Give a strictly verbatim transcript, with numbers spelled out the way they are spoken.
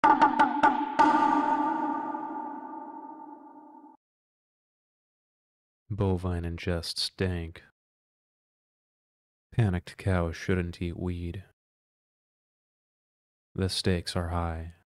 Bovine ingests dank. Panicked cow shouldn't eat weed. The stakes are high.